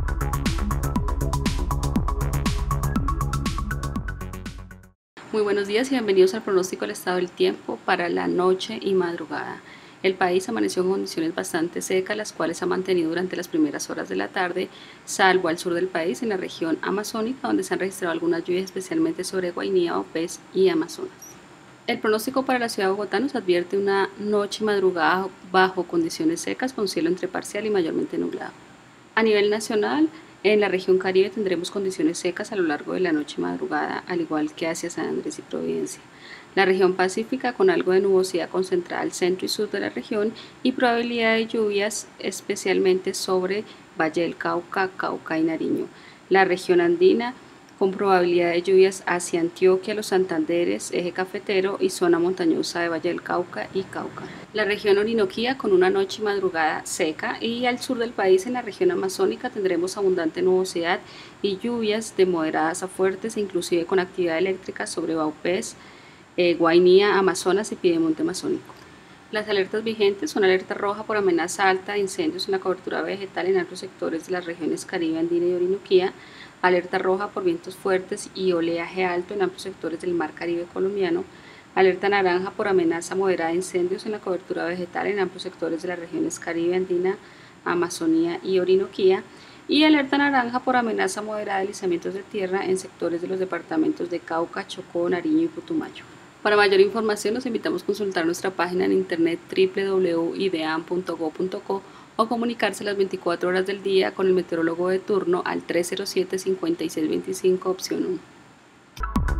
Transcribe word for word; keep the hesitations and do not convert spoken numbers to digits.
Muy buenos días y bienvenidos al pronóstico del estado del tiempo para la noche y madrugada. El país amaneció en condiciones bastante secas, las cuales ha mantenido durante las primeras horas de la tarde, salvo al sur del país, en la región amazónica, donde se han registrado algunas lluvias, especialmente sobre Guainía, Opés y Amazonas. El pronóstico para la ciudad de Bogotá nos advierte una noche y madrugada bajo condiciones secas, con cielo entre parcial y mayormente nublado. A nivel nacional, en la región Caribe tendremos condiciones secas a lo largo de la noche y madrugada, al igual que hacia San Andrés y Providencia. La región pacífica con algo de nubosidad concentrada al centro y sur de la región y probabilidad de lluvias especialmente sobre Valle del Cauca, Cauca y Nariño. La región andina con probabilidad de lluvias hacia Antioquia, los Santanderes, eje cafetero y zona montañosa de Valle del Cauca y Cauca. La región Orinoquía con una noche y madrugada seca, y al sur del país, en la región amazónica, tendremos abundante nubosidad y lluvias de moderadas a fuertes, e inclusive con actividad eléctrica sobre Vaupés, eh, Guainía, Amazonas y Piedemonte amazónico. Las alertas vigentes son alerta roja por amenaza alta de incendios en la cobertura vegetal en amplios sectores de las regiones Caribe, Andina y Orinoquía, alerta roja por vientos fuertes y oleaje alto en amplios sectores del mar Caribe colombiano, alerta naranja por amenaza moderada de incendios en la cobertura vegetal en amplios sectores de las regiones Caribe, Andina, Amazonía y Orinoquía, y alerta naranja por amenaza moderada de deslizamientos de tierra en sectores de los departamentos de Cauca, Chocó, Nariño y Putumayo. Para mayor información los invitamos a consultar nuestra página en internet doble u doble u doble u punto ideam punto go punto co o comunicarse las veinticuatro horas del día con el meteorólogo de turno al tres cero siete, cinco seis dos cinco, opción uno.